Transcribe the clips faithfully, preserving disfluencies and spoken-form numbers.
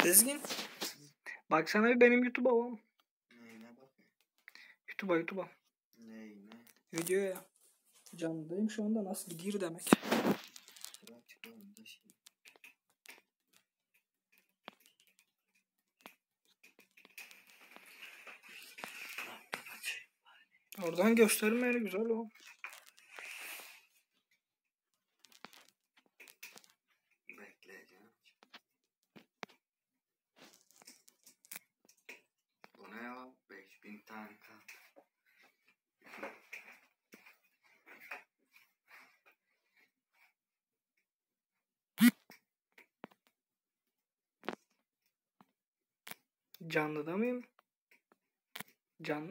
Dizgin. Baksana bir benim YouTube'a oğlum. Neyine bakayım? YouTube'a YouTube'a. Neyine? Videoya. Canlıyım şu anda, nasıl gidiyor demek. Oradan gösterme yani, güzel o. Bekleyeceğim. Bu ne ya? beş bin tane kaldı. Canlıda mıyım? Can...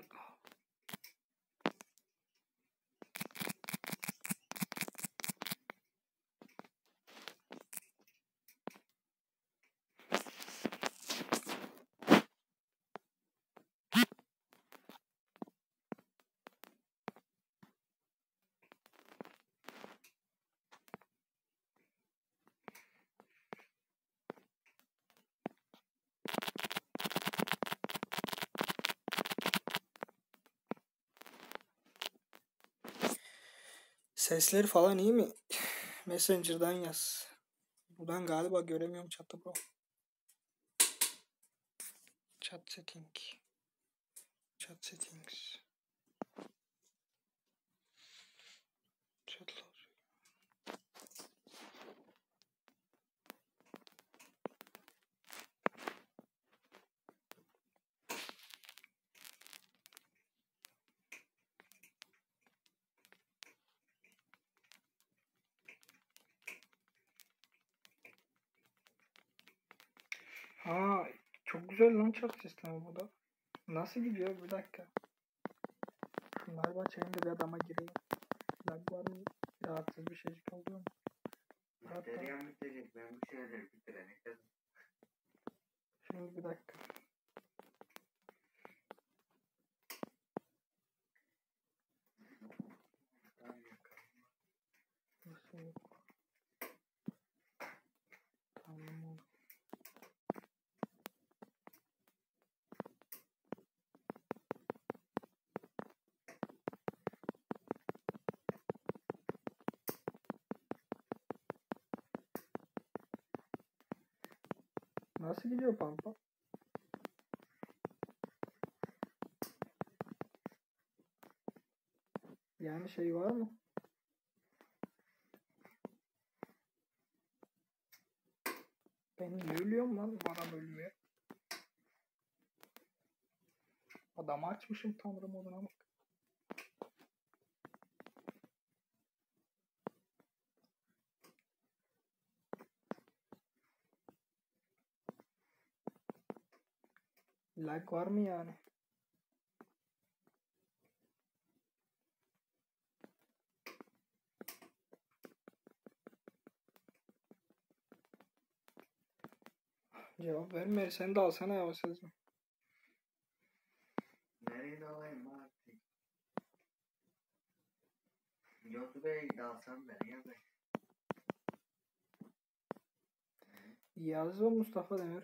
Sesleri falan iyi mi? Messenger'dan yaz. Buradan galiba göremiyorum chat'ı bro. Chat setting. Chat settings. Chatler. Ha, çok güzel lan chat sistemi bu da. Nasıl gidiyor? Bir dakika. Şunlar açayım da bir adama gireyim. Lag var mı? Rahatsız bir şeycik oluyor mu? Materyal bitecek. Ben bu şeyleri bitirene kadar. Şimdi bir dakika. Nasıl yok? Tamam. Nasıl gidiyor pampa? Yani şey var mı? Ben niye ölüyorum lan? Bana bölmüyor. Adamı açmışım, tanrı moduna bak. Lag var mı yani? Cevap verme. Sen de alsana yavaş hızlı. Nereye de alayım artık? YouTube'ya dalsam ben ya be. Yaz o Mustafa Demir.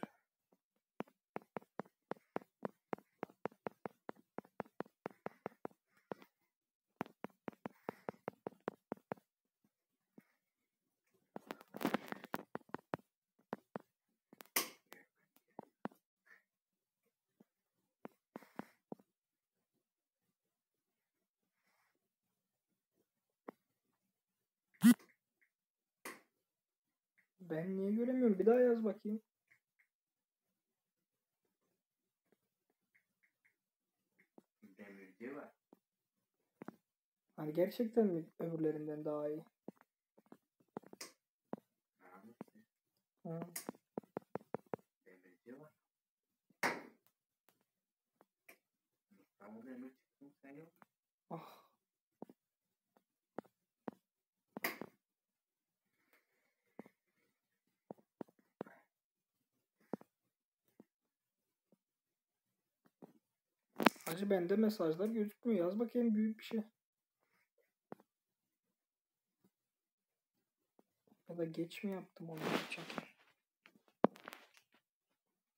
Ben niye göremiyorum? Bir daha yaz bakayım. Demirci var. Hani gerçekten mi öbürlerinden daha iyi? Hangisi? Ha. Demirci var. Mustafa Demir çıktın sen yok. Ah. Hacı bende mesajlar gözükmüyor. Yaz bakayım büyük bir şey. Ya da geç mi yaptım onu? Çakayım.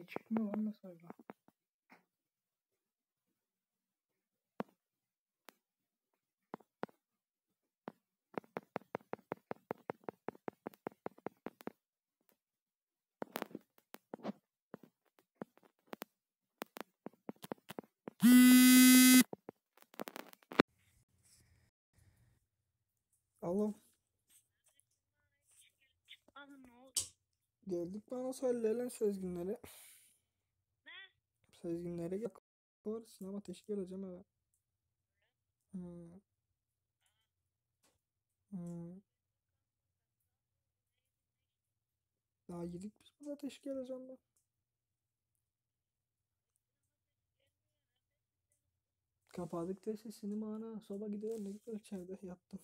Niye çıkmıyor lan mesajlar? Alo. Çıkmadı, ne oldu? Geldik bana söyle sezginleri. Ne? Sezginlere gel. Var sinema teşkil geleceğim eve. Hmm. Hmm. Daha yedik biz burada teşkil geleceğim ben. Kapadık da sesini mana. Soba gidiyor ne güzel içeride yattım.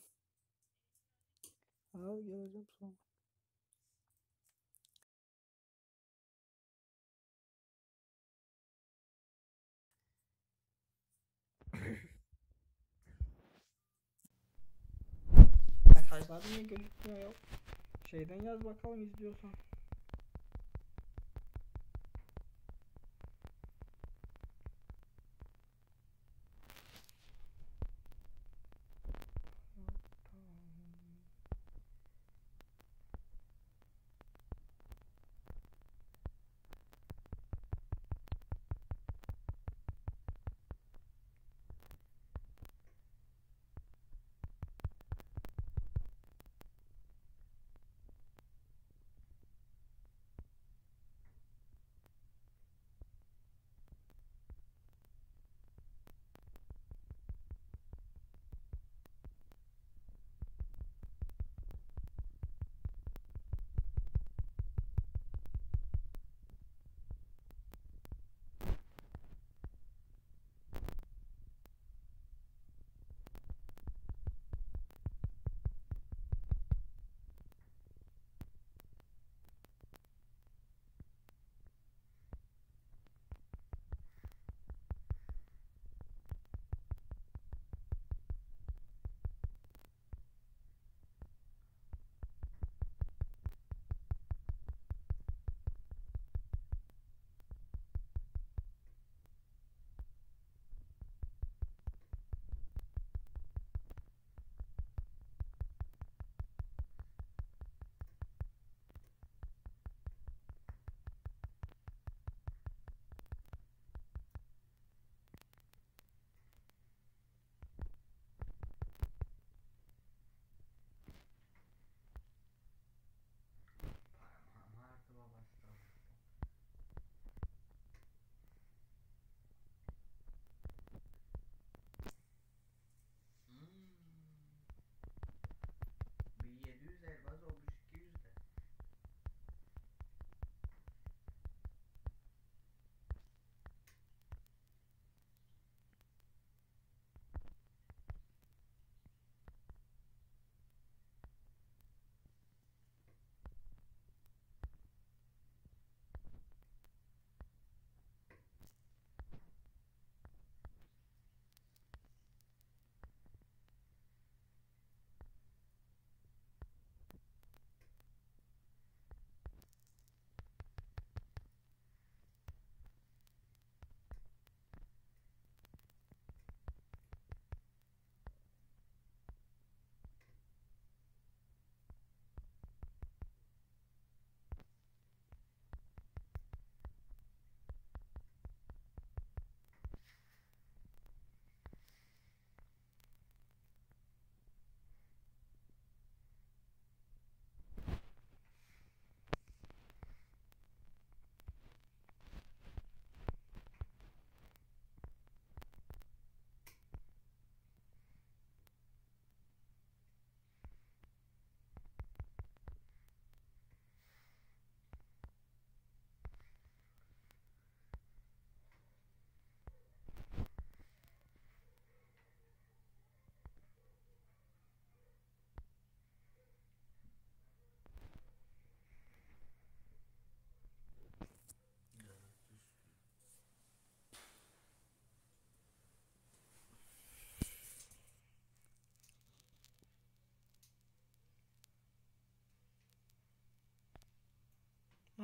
Al geleceğim sonra. Mesajlar niye gözükmüyor ya? Şeyden yaz bakalım izliyorsan.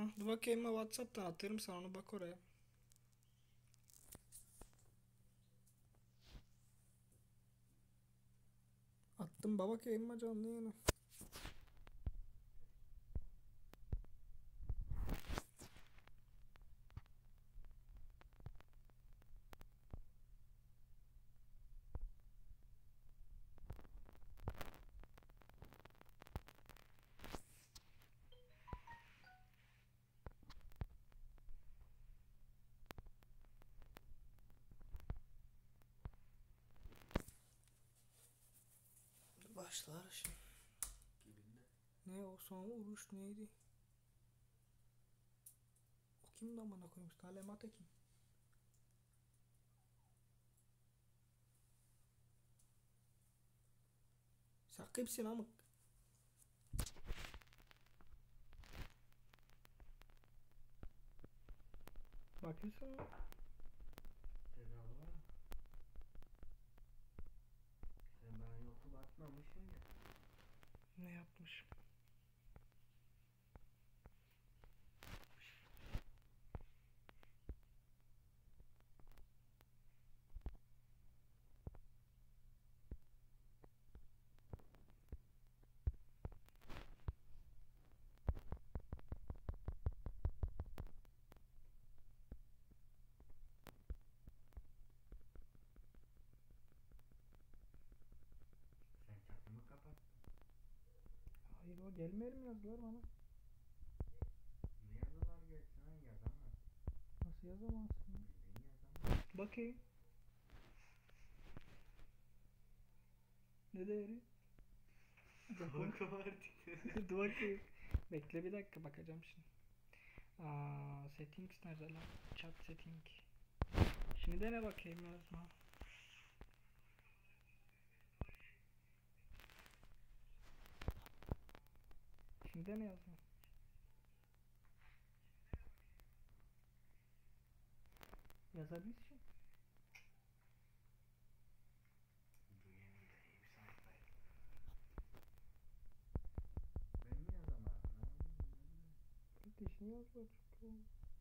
Tamam. Dur bakayım mı WhatsApp'tan atarım sana, onu bak oraya. Attım baba bakayım canlı yayına. Başlar şimdi. Ne o son vuruş neydi? O kimdi amına koyayım? Talemat kim? Sen kimsin amık? Bakayım sana. Selamlar. Sen ben yoku bakmamışım ya. Ne yapmış? Sen çatımı kapattın. Hayır, o gelmeyelim yazdılar bana. Ne yazılar gelsin ha, yazamaz. Nasıl yazamazsın? Bildiğin yazamaz. Bakayım. Ne değeri? Korku var. Dur bakayım. Bekle bir dakika, bakacağım şimdi. Aa, settings nerede lan? Chat setting. Şimdi dene bakayım yazma. Şimdi dene yazma. Yazabilsin. Bu yemin vereyim sayfayı. Ben mi yazamadım? Ne yapayım? Dişini yazma çünkü.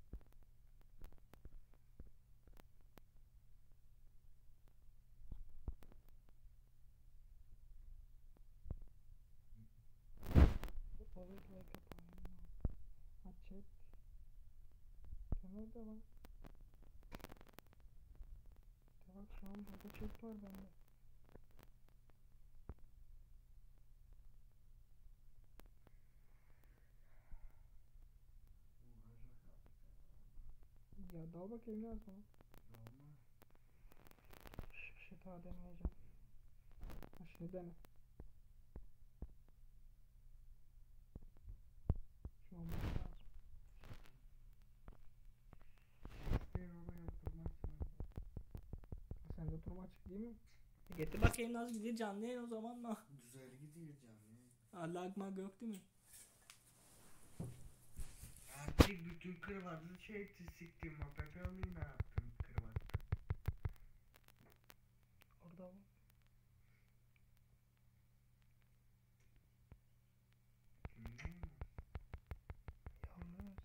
Evet, like yapayım. Ha, chat. Sen nerede lan? De bak, şu an burada chat var bende. Ya dal bakayım yazma. Olmaz. Bir şey daha deneyeceğim. Ha, şimdi dene. Şu an burada lazım. İsteyen ona yaptırmazsın abi. Sen de durma açık değil mi? E getir bakayım nasıl gidiyor canlı yayın o zaman da. Güzel gidiyor canım. Allah mag yok değil mi? Artık bütün kırmızı şey siktim. O pepeoni ne yaptın kırmızı? Orada var. Bilmiyorum. Yalnız.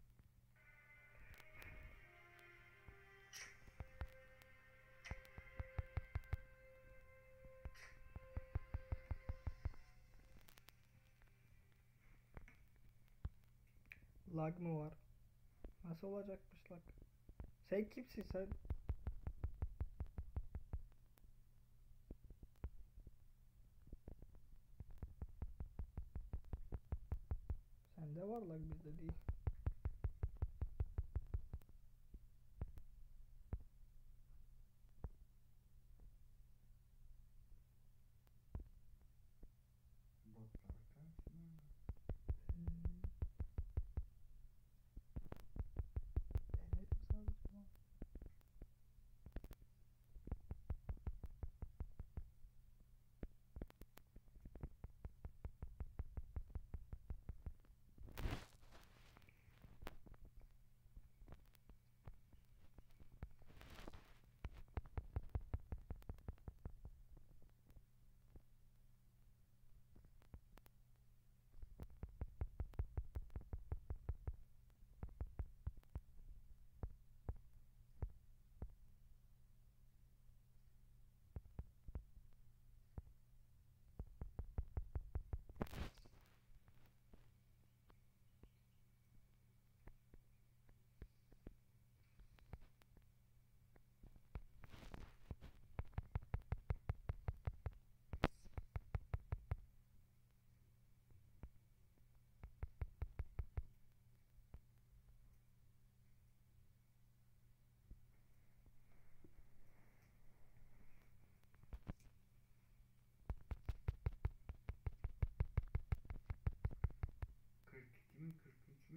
Lag mı var? Nasıl olacakmış lag? Sen kimsin sen? Sende var lag, bizde değil. Botlar kaçma. Hmm. Denerim sadece ama.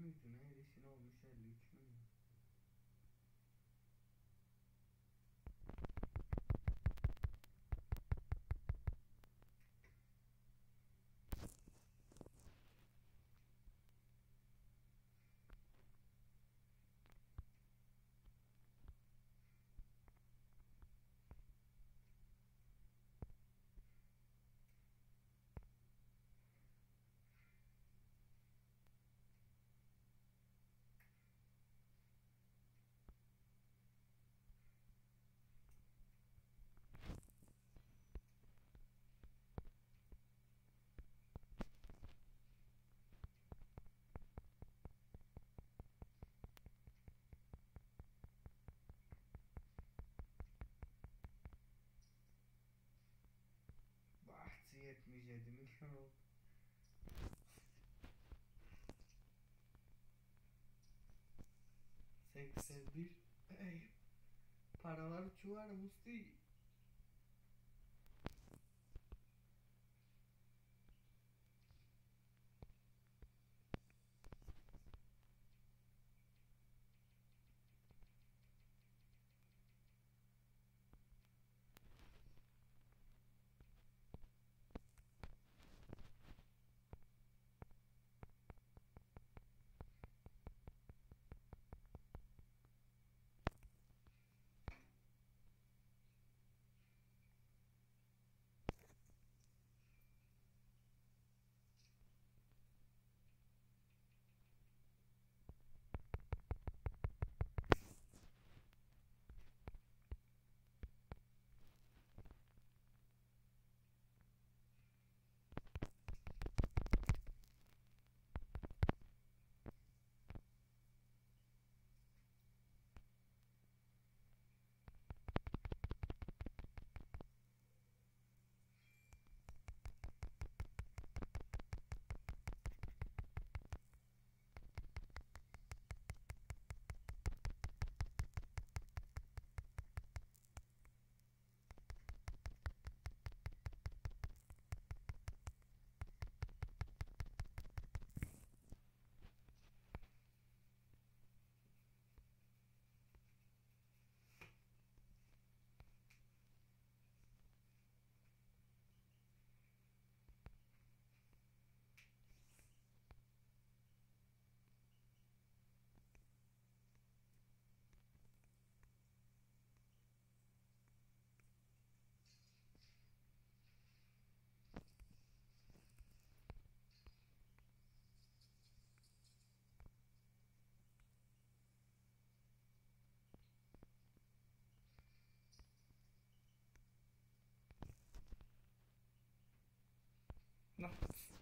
müydü? Neredesin olmuş elli üç mü? Bahtı yetmiş yedi milyon oldu. seksen bir. Ey, paralar çuvar Musti. No.